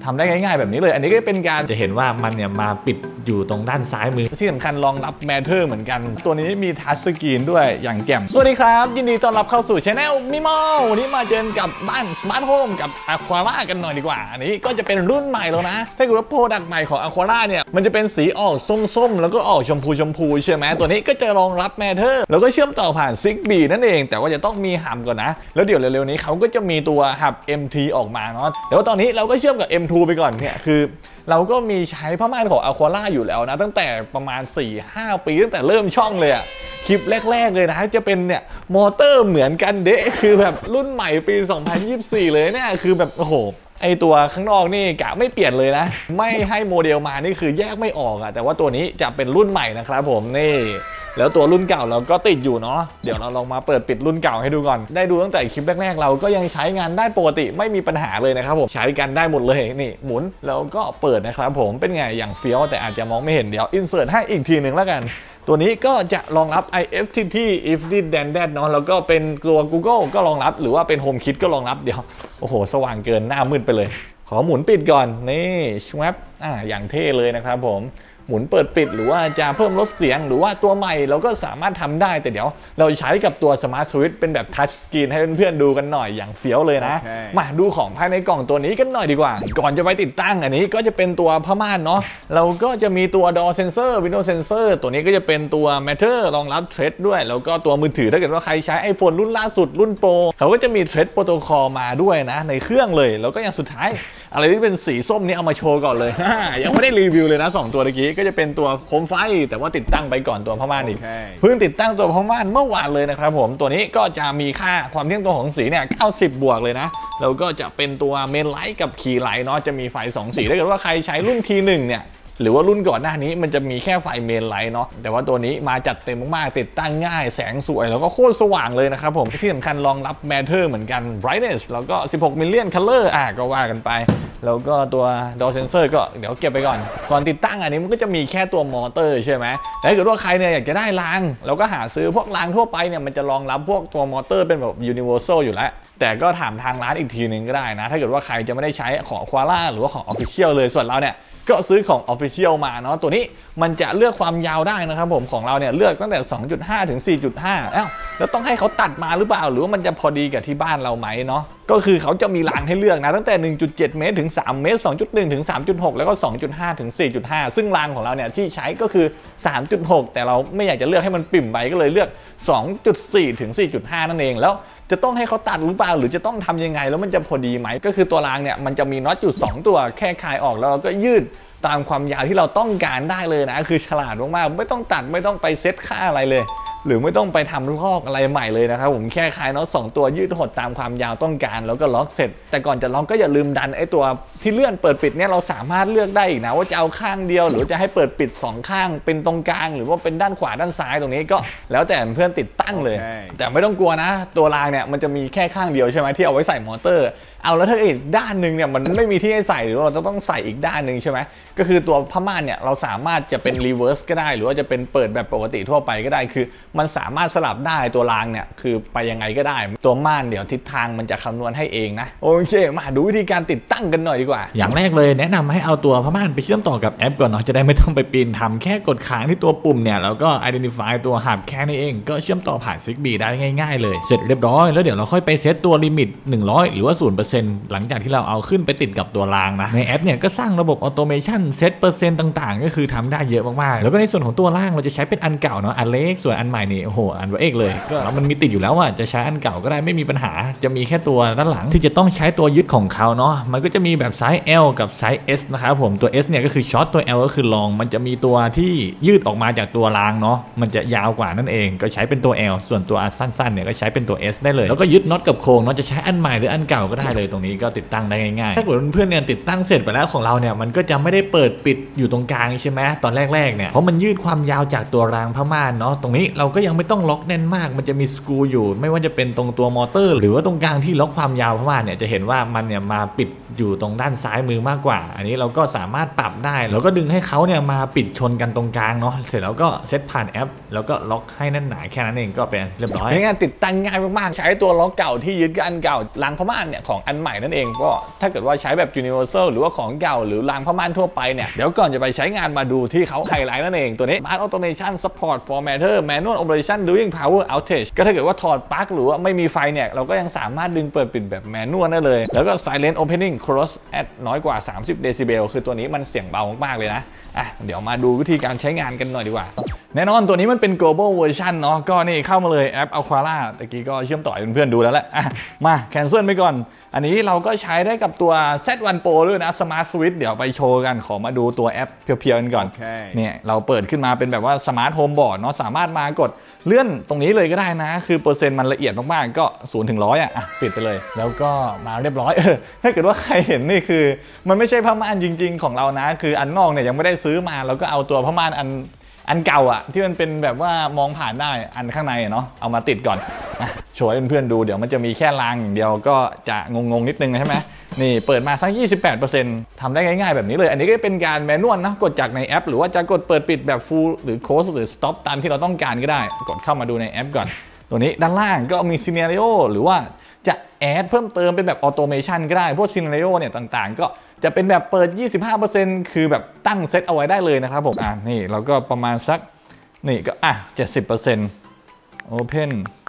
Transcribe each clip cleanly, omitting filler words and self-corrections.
ทำได้ง่ายๆแบบนี้เลยอันนี้ก็เป็นการจะเห็นว่ามันเนี่ยมาปิดอยู่ตรงด้านซ้ายมือที่สำคัญรองรับแมทเทอร์เหมือนกันตัวนี้มีทัชสกรีนด้วยอย่างแจ่มสวัสดีครับยินดีต้อนรับเข้าสู่ช anel มิมอลวันนี้มาเจอกับบ้านสมาร์ทโฮมกับ Aquara กันหน่อยดีกว่าอันนี้ก็จะเป็นรุ่นใหม่แล้วนะถ้าเกิดว่าโปรดักต์ใหม่ของ Aquara เนี่ยมันจะเป็นสีออกส้มๆแล้วก็ออกชมพูใช่ไหมตัวนี้ก็จะรองรับแมทเทอร์แล้วก็เชื่อมต่อผ่าน Zigbee นั่นเองแต่ว่าจะต้องมีหับก่อนนะแล้วเดี๋ยวเร็วๆนี้เขาก็จะมีตัวหับ MT ออกมาเนาะแต่ว่าตอนนี้เราก็เชื่อมกับ M2 ไปก่อนเนี่ยคือเราก็มีใช้ผ้าม่านของ Aquara อยู่แล้วนะตั้งแต่ประมาณ 4-5 ปีตั้งแต่เริ่มช่องเลยอะคลิปแรกๆเลยนะจะเป็นเนี่ยมอเตอร์เหมือนกันเดะคือแบบรุ่นใหม่ปี 2024 เลยเนี่ยคือแบบโอ้โหไอตัวข้างนอกนี่กะไม่เปลี่ยนเลยนะไม่ให้โมเดลมานี่คือแยกไม่ออกอะแต่ว่าตัวนี้จะเป็นรุ่นใหม่นะครับผมนี่แล้วตัวรุ่นเก่าเราก็ติดอยู่เนาะเดี๋ยวเราลองมาเปิดปิดรุ่นเก่าให้ดูก่อนได้ดูตั้งแต่คลิปแรกๆเราก็ยังใช้งานได้ปกติไม่มีปัญหาเลยนะครับผมใช้กันได้หมดเลยนี่หมุนแล้วก็เปิดนะครับผมเป็นไงอย่างเฟี้ยวแต่อาจจะมองไม่เห็นเดี๋ยวอินเสิร์ตให้อีกทีหนึ่งแล้วกันตัวนี้ก็จะรองรับ IFTT if this then that เนาะแล้วก็เป็นตัว Google ก็รองรับหรือว่าเป็น HomeKit ก็รองรับเดี๋ยวโอ้โหสว่างเกินหน้ามืดไปเลยขอหมุนปิดก่อนนี่ชวับอย่างเท่เลยนะครับผมหมุนเปิดปิดหรือว่าจะเพิ่มลดเสียงหรือว่าตัวใหม่เราก็สามารถทำได้แต่เดี๋ยวเราใช้กับตัว Smart Switch เป็นแบบทัชสกรีนให้เพื่อนๆดูกันหน่อยอย่างเฟี้ยวเลยนะ มาดูของภายในกล่องตัวนี้กันหน่อยดีกว่าก่อนจะไปติดตั้งอันนี้ก็จะเป็นตัวผ้าม่านเนาะเราก็จะมีตัว Door Sensor Window Sensor ตัวนี้ก็จะเป็นตัว Matter รองรับ Thread ด้วยแล้วก็ตัวมือถือถ้าเกิดว่าใครใช้ iPhone รุ่นล่าสุดรุ่นโปรเขาก็จะมี Thread Protocol มาด้วยนะในเครื่องเลยแล้วก็อย่างสุดท้ายอะไรที่เป็นสีส้มนี้เอามาโชว์ก่อนเลยยังไม่ได้รีวิวเลยนะ2ตัวเมื่อกี้ก็จะเป็นตัวโคมไฟแต่ว่าติดตั้งไปก่อนตัวผ้าม่านอีกเพิ่งติดตั้งตัวผ้าม่านเมื่อวานเลยนะครับผมตัวนี้ก็จะมีค่าความเที่ยงตรงของสีเนี่ย90 บวกเลยนะแล้วก็จะเป็นตัวเมนไลท์กับคีย์ไลท์เนาะจะมีไฟ2สีถ้าเกิดว่าใครใช้รุ่น T1 เนี่ยหรือว่ารุ่นก่อนหน้านี้มันจะมีแค่ไฟเมนไลท์เนาะแต่ว่าตัวนี้มาจัดเต็มมากๆติดตั้งง่ายแสงสวยแล้วก็โคตรสว่างเลยนะครับผมที่สำคัญรองรับ Matter เหมือนกัน Brightness แล้วก็16 million color ก็ว่ากันไปแล้วก็ตัว Door Sensor ก็เดี๋ยวเก็บไปก่อนติดตั้งอันนี้มันก็จะมีแค่ตัวมอเตอร์ใช่ไหมแต่ถ้าเกิดว่าใครเนี่ยอยากจะได้รางเราก็หาซื้อพวกรางทั่วไปเนี่ยมันจะรองรับพวกตัวมอเตอร์เป็นแบบ Universal อยู่แล้วแต่ก็ถามทางร้านอีกทีนึงก็ได้นะถ้าเกิดว่าใครจะไม่ได้ใช้ของ Aquara หรือว่าของ Official เลยส่วนเราเนี่ยก็ซื้อของ Official มาเนาะตัวนี้มันจะเลือกความยาวได้นะครับผมของเราเนี่ยเลือกตั้งแต่ 2.5 ถึง 4.5 แล้วต้องให้เขาตัดมาหรือเปล่าหรือว่ามันจะพอดีกับที่บ้านเราไหมเนาะก็คือเขาจะมีรางให้เลือกนะตั้งแต่ 1.7 เมตรถึง 3 เมตร 2.1 ถึง 3.6 แล้วก็ 2.5 ถึง 4.5 ซึ่งรางของเราเนี่ยที่ใช้ก็คือ 3.6 แต่เราไม่อยากจะเลือกให้มันปิ่มไปก็เลยเลือก 2.4 ถึง 4.5 นั่นเองแล้วจะต้องให้เขาตัดหรือเปล่าหรือจะต้องทำยังไงแล้วมันจะพอดีไหมก็คือตัวรางเนี่ยมันจะมีน็อตอยู่2ตัวแค่คลายออกแล้วเราก็ยืดตามความยาวที่เราต้องการได้เลยนะคือฉลาดมากๆไม่ต้องตัดไม่ต้องไปเซตค่าอะไรเลยหรือไม่ต้องไปทำลอกอะไรใหม่เลยนะครับผมแค่คลายน็อต2ตัวยืดหดตามความยาวต้องการแล้วก็ล็อกเสร็จแต่ก่อนจะล็อกก็อย่าลืมดันไอ้ตัวที่เลื่อนเปิดปิดเนี่ยเราสามารถเลือกได้อีกนะว่าจะเอาข้างเดียวหรือจะให้เปิดปิด2ข้างเป็นตรงกลางหรือว่าเป็นด้านขวาด้านซ้ายตรงนี้ก็แล้วแต่เพื่อนติดตั้งเลยแต่ไม่ต้องกลัวนะตัวรางเนี่ยมันจะมีแค่ข้างเดียวใช่ไหมที่เอาไว้ใส่มอเตอร์เอาแล้วถ้าอีกด้านหนึ่งเนี่ยมันไม่มีที่ให้ใส่หรือเราจะต้องใส่อีกด้านหนึ่งใช่ไหมก็คือตัวผ้าม่านเนี่ยเราสามารถจะเป็นรีเวิร์สก็ได้หรือว่าจะเป็นเปิดแบบปกติทั่วไปก็ได้คือมันสามารถสลับได้ตัวรางเนี่ยคือไปยังไงก็ได้ตัวม่านเดี๋ยวทิศทางมันจะคำนวณให้เองนะโอเคมาดูวิธีการติดตั้งกันหน่อยดีกว่าอย่างแรกเลยแนะนำให้เอาตัวผ้าม่านไปเชื่อมต่อกับแอปก่อนเนาะจะได้ไม่ต้องไปปีนทำแค่กดค้างที่ตัวปุ่มเนี่ยแล้วก็ identify ตัวหับแค่นี้เองก็เชื่อมต่อผ่าน Zigbee ได้ง่ายๆเลยเสร็จเรียบร้อยแล้วเดี๋ยวเราค่อยไปเซตตัวลิมิต100หรือว่า 0% หลังจากที่เราเอาขึ้นไปติดกับตัวรางนะในแอปเนี่ยก็สร้างระบบออโตเมชันเซตเปอร์เซ็นต์ต่างๆก็คือทำได้เยอะมากๆแล้วก็ในส่วนของตัวล่างเราจะใช้เป็นอันเก่าเนาะอันเล็กส่วนอันใหม่นี่โอ้โหอันเอกเลยก็มันมีติดอยู่แล้วอ่ะจะใช้อันเก่าก็ได้ไม่มีปัญหาจะมีแค่ตัวด้านหลังที่จะต้องใช้ตัวยึดของเขาเนาะมันก็จะมีแบบไซส์ L กับไซส์ S นะครับผมตัว S เนี่ยก็คือช็อตตัว L ก็คือลองมันจะมีตัวที่ยืดออกมาจากตัวรางเนาะมันจะยาวกว่านั่นเองก็ใช้เป็นตัว L ส่วนตัวสั้นๆเนี่ยก็ใช้เป็นตัว S ได้เลยแล้วก็ยึดน็อตกับโครงเนาะจะใช้อันใหม่หรืออันเก่าก็ได้เลยตรงนี้ก็ติดตั้งได้ง่ายๆถ้าเกิดเพื่อนๆเนี่ยติดตั้งเสร็จไปแล้วของเราเนี่ยมันก็จะไม่ได้เปิดปิดอยู่ตรงกลางใช่ไหมตอนแรกๆเนี่ยเพราะมันยืดความยาวจากตัวรางผ้าม่านเนาะตรงนี้เราก็ยังไม่ต้องล็อกแน่นมากมันจะมีสกรูอยู่ไม่ว่าจะเป็นตรงตัวมอเตอร์หรือว่าตรงกลางที่ล็อกความยาวผ้าม่านเนี่ยจะเห็นว่ามันเนี่ยมาปิดอยู่ตรงด้านซ้ายมือมากกว่าอันนี้เราก็สามารถปรับได้แล้วก็ดึงให้เขาเนี่ยมาปิดชนกันตรงกลางเนาะเสร็จแล้วก็เซตผ่านแอปแล้วก็ล็อกให้แน่นหนาแค่นั้นเองก็เป็นเรียบร้อยงานติดตั้งง่ายมากๆใช้ตัวล็อกเก่าที่ยึดกับอันเก่ารางผ้าม่านเนี่ยของอันใหม่นั่นเองก็ถ้าเกิดว่าใช้แบบ universal หรือว่าของเก่าหรือรางผ้าม่านทั่วไปเนี่ยเดี๋ยวก่อนจะไปใช้งานมาดูที่เขาไฮไลท์นั่นเองตัวนี้ Smart Automation Support Formatter Manual Operation During Power Outage ก็ถ้าเกิดว่าถอดปลั๊กหรือว่าไม่มีไฟเนี่ยเราก็ยังสามารถดึงเปิดปิดแบบแมนนวลได้เลยแล้วก็ Silent Opening Close at น้อยกว่า30 เดซิเบลคือตัวนี้มันเสียงเบามากๆเลยนะเดี๋ยวมาดูวิธีการใช้งานกันหน่อยดีกว่าแน่นอนตัวนี้มันเป็น global version เนาะก็นี่เข้ามาเลยแอป Aquara ตะกี้ก็เชื่อมต่อให้เพื่อนๆดูแล้วแหละมา cancel ไปก่อนอันนี้เราก็ใช้ได้กับตัว Z1 Pro ด้วยนะ Smart Switch เดี๋ยวไปโชว์กันขอมาดูตัวแอปเพียวๆกันก่อน เนี่ยเราเปิดขึ้นมาเป็นแบบว่า Smart Home Board เนาะสามารถมากดเลื่อนตรงนี้เลยก็ได้นะคือเปอร์เซ็นต์มันละเอียดมากๆก็0 ถึง 100ปิดไปเลยแล้วก็มาเรียบร้อยถ้าเกิดว่าใครเห็นนี่คือมันไม่ใช่ผ้าม่านจริงๆของเรานะคืออันนอกเนี่ยยังไม่ได้ซื้อมาแล้วก็เอาตัวผ้าม่านอันเก่าที่มันเป็นแบบว่ามองผ่านได้อันข้างในเนาะเอามาติดก่อนโชว์ให้เพื่อนๆดูเดี๋ยวมันจะมีแค่รางอย่างเดียวก็จะงงๆนิดนึงใช่ไหมนี่เปิดมาสัก 28% ทำได้ง่ายๆแบบนี้เลยอันนี้ก็เป็นการแมนนวลนะกดจากในแอปหรือว่าจะกดเปิดปิดแบบ full หรือ close หรือ stop ตามที่เราต้องการก็ได้กดเข้ามาดูในแอปก่อนตัวนี้ด้านล่างก็มี scenario หรือว่าจะแอดเพิ่มเติมเป็นแบบ automation ก็ได้พวก scenario เนี่ยต่างๆก็จะเป็นแบบเปิด 25% คือแบบตั้งเซตเอาไว้ได้เลยนะครับผมนี่เราก็ประมาณสักนี่ก็70% open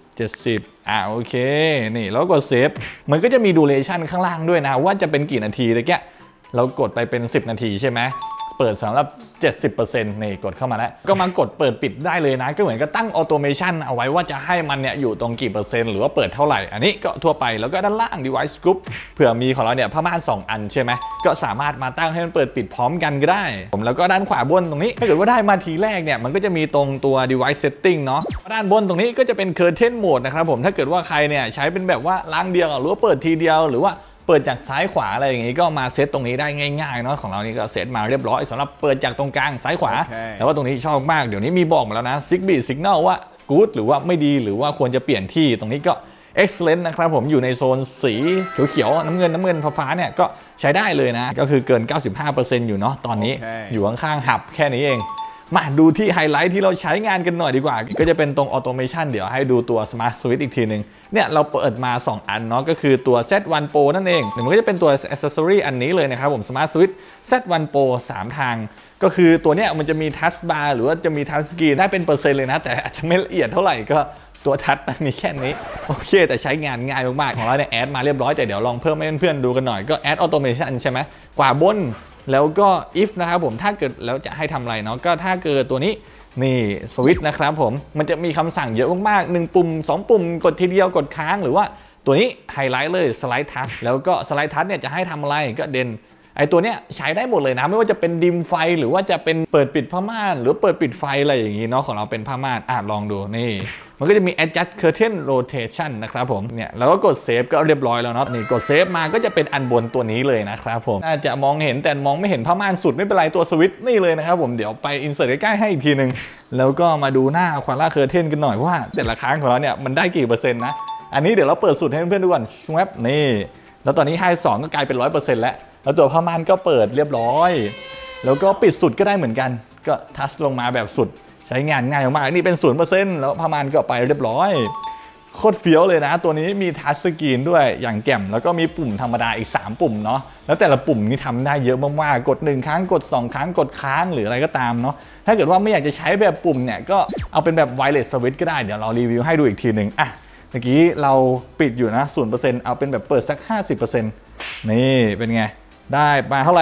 70โอเคนี่แล้วกดเซฟมันก็จะมีดูเรชั่นข้างล่างด้วยนะว่าจะเป็นกี่นาทีตะเกียเรากดไปเป็น10 นาทีใช่ไหมเปิดสำหรับ 70% นี่กดเข้ามาแล้วก็มากดเปิดปิดได้เลยนะก็เหมือนกับตั้งออโตเมชันเอาไว้ว่าจะให้มันเนี่ยอยู่ตรงกี่เปอร์เซ็นต์หรือว่าเปิดเท่าไหร่อันนี้ก็ทั่วไปแล้วก็ด้านล่าง device group เผื่อมีของเราเนี่ยผ้าม่าน2 อันใช่ไหมก็สามารถมาตั้งให้มันเปิดปิดพร้อมกันก็ได้แล้วก็ด้านขวาบนตรงนี้ถ้าเกิดว่าได้มาทีแรกเนี่ยมันก็จะมีตรงตัว device setting เนาะด้านบนตรงนี้ก็จะเป็น curtain mode นะครับผมถ้าเกิดว่าใครเนี่ยใช้เป็นแบบว่าล้างเดียวหรือว่าเปิดทีเดียวหรือว่าเปิดจากซ้ายขวาอะไรอย่างงี้ก็มาเซตตรงนี้ได้ง่ายๆเนาะของเรานี่ก็เซตมาเรียบร้อยสำหรับเปิดจากตรงกลางซ้ายขวาแล้วว่าตรงนี้ชอบมากเดี๋ยวนี้มีบอกมาแล้วนะ Zigbee Signal ว่า good หรือว่าไม่ดีหรือว่าควรจะเปลี่ยนที่ตรงนี้ก็ excellent นะครับผมอยู่ในโซนสีเขียวๆน้ำเงินฟ้าเนี่ยก็ใช้ได้เลยนะก็คือเกิน 95% อยู่เนาะตอนนี้อยู่ข้างๆหับแค่นี้เองมาดูที่ไฮไลท์ที่เราใช้งานกันหน่อยดีกว่าก็จะเป็นตรงออโตเมชันเดี๋ยวให้ดูตัว Smart Switch อีกทีนึงเนี่ยเราเปิดมา2 อันเนาะก็คือตัว Z1 Pro นั่นเองมันก็จะเป็นตัว accessory อันนี้เลยนะครับผม Smart Switch Z1 Pro 3 ทางก็คือตัวเนี้ยมันจะมี Touch Bar หรือว่าจะมี Touch Screen ได้เป็นเปอร์เซ็นต์เลยนะแต่อาจจะไม่ละเอียดเท่าไหร่ก็ตัวทัชมีแค่นี้โอเคแต่ใช้งานง่ายมากๆของเราเนี่ยแอดมาเรียบร้อยแต่เดี๋ยวลองเพิ่มให้เพื่อนๆดูกันหน่อยก็แอดออโตเมชันใช่ไหมขวาบนแล้วก็ if นะครับผมถ้าเกิดแล้วจะให้ทำอะไรเนาะก็ถ้าเกิดตัวนี้นี่สวิตช์นะครับผมมันจะมีคำสั่งเยอะมากๆ1 ปุ่ม 2 ปุ่มกดทีเดียวกดค้างหรือว่าตัวนี้ไฮไลท์เลยสไลด์ทัชแล้วก็สไลด์ทัชเนี่ยจะให้ทำอะไรก็เด่นไอตัวเนี้ยใช้ได้หมดเลยนะไม่ว่าจะเป็นดิมไฟหรือว่าจะเป็นเปิดปิดผ้าม่านหรือเปิดปิดไฟอะไรอย่างงี้เนาะของเราเป็นผ้าม่านลองดูนี่มันก็จะมี adjust curtain rotation นะครับผมเนี่ยแล้วก็กดเซฟก็เรียบร้อยแล้วเนาะนี่กดเซฟมาก็จะเป็นอันบนตัวนี้เลยนะครับผมน่าจะมองเห็นแต่มองไม่เห็นผ้าม่านสุดไม่เป็นไรตัวสวิตช์นี่เลยนะครับผมเดี๋ยวไปอินเสิร์ตใกล้ๆให้อีกทีนึงแล้วก็มาดูหน้าAquara curtainกันหน่อยว่าแต่ละครั้งของเราเนี่ยมันได้กี่เปอร์เซ็นต์นะอันนี้เดี๋ยวเราเปิดสุดให้เพื่อนๆดูก่อนชวบนี่แล้วตอนนี้ให้2ก็กลายเป็น 100% แล้วตัวผ้าม่านก็เปิดเรียบร้อยแล้วก็ปิดสุดก็ได้เหมือนกันก็ทัชลงมาแบบสุดใช้งานง่ายมากนี่เป็น 0% แล้วผ้าม่านก็ไปเรียบร้อยโคตรเฟี้ยวเลยนะตัวนี้มีทัชสกรีนด้วยอย่างแจ่มแล้วก็มีปุ่มธรรมดาอีก3 ปุ่มเนาะแล้วแต่ละปุ่มนี่ทำได้เยอะมากๆกด1 ครั้งกด2 ครั้งกดค้างหรืออะไรก็ตามเนาะถ้าเกิดว่าไม่อยากจะใช้แบบปุ่มเนี่ยก็เอาเป็นแบบไวเลสสวิตช์ก็ได้เดี๋ยวเรารีวิวให้ดูอีกทีนึงเมื่อกี้เราปิดอยู่นะ 0% เอาเป็นแบบเปิดสัก 50% นี่เป็นไงได้มาเท่าไหร่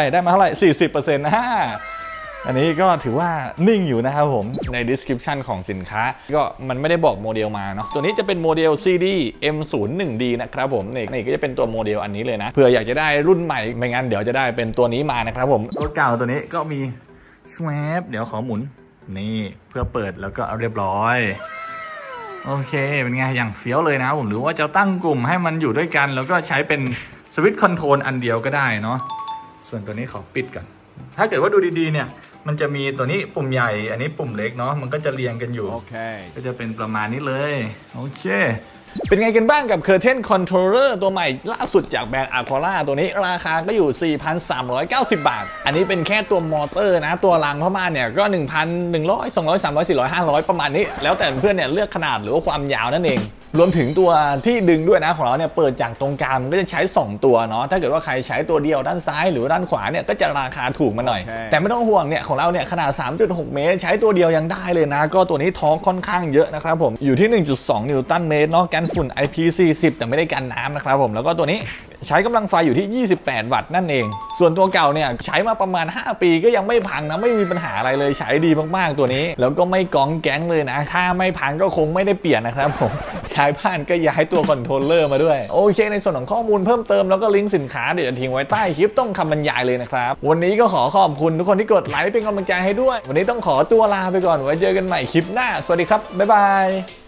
40% นะอันนี้ก็ถือว่านิ่งอยู่นะครับผมใน description ของสินค้าก็มันไม่ได้บอกโมเดลมาเนาะตัวนี้จะเป็นโมเดล CD M01D นะครับผมนี่ก็จะเป็นตัวโมเดลอันนี้เลยนะเผื่ออยากจะได้รุ่นใหม่ไม่งั้นเดี๋ยวจะได้เป็นตัวนี้มานะครับผมตัวเก่าตัวนี้ก็มีชวบเดี๋ยวขอหมุนนี่เพื่อเปิดแล้วก็เรียบร้อยโอเคเป็นไงอย่างเฟี้ยวเลยนะผมหรือว่าจะตั้งกลุ่มให้มันอยู่ด้วยกันแล้วก็ใช้เป็นสวิตช์คอนโทรลอันเดียวก็ได้เนาะส่วนตัวนี้ขอปิดก่อนถ้าเกิดว่าดูดีๆเนี่ยมันจะมีตัวนี้ปุ่มใหญ่อันนี้ปุ่มเล็กเนาะมันก็จะเรียงกันอยู่ก็จะเป็นประมาณนี้เลยโอเคเป็นไงกันบ้างกับ Curtain Controller ตัวใหม่ล่าสุดจากแบรนด์ Aquara ตัวนี้ราคาก็อยู่ 4,390 บาทอันนี้เป็นแค่ตัวมอเตอร์นะตัวรางผ้าม่านเนี่ยก็ 1,100 200 300 400 500ประมาณนี้แล้วแต่เพื่อนเนี่ยเลือกขนาดหรือว่าความยาวนั่นเองรวมถึงตัวที่ดึงด้วยนะของเราเนี่ยเปิดจากตรงกลางก็จะใช้2ตัวเนาะถ้าเกิดว่าใครใช้ตัวเดียวด้านซ้ายหรือด้านขวาเนี่ยก็จะราคาถูกมาหน่อยแต่ไม่ต้องห่วงเนี่ยของเราเนี่ยขนาด 3.6 เมตรใช้ตัวเดียวยังได้เลยนะก็ตัวนี้ทอร์คค่อนข้างเยอะนะครับผมอยู่ที่ 1.2 นิวตันเมตรเนาะกันฝุ่น IP40 แต่ไม่ได้กันน้ำนะครับผมแล้วก็ตัวนี้ใช้กำลังไฟอยู่ที่28 วัตต์นั่นเองส่วนตัวเก่าเนี่ยใช้มาประมาณ5ปีก็ยังไม่พังนะไม่มีปัญหาอะไรเลยใช้ดีมากๆตัวนี้แล้วก็ไม่ก้องแก๊งเลยนะถ้าไม่พังก็คงไม่ได้เปลี่ยนนะครับผมย้ายบ้านก็ย้ายตัวคอนโทรลเลอร์มาด้วยโอเคในส่วนของข้อมูลเพิ่มเติมแล้วก็ลิงก์สินค้าเดี๋ยวจะทิ้งไว้ใต้คลิปต้องคำบรรยายเลยนะครับวันนี้ก็ขอขอบคุณทุกคนที่กดไลค์เป็นกำลังใจให้ด้วยวันนี้ต้องขอตัวลาไปก่อนไว้เจอกันใหม่คลิปหน้าสวัสดีครับบ๊ายบาย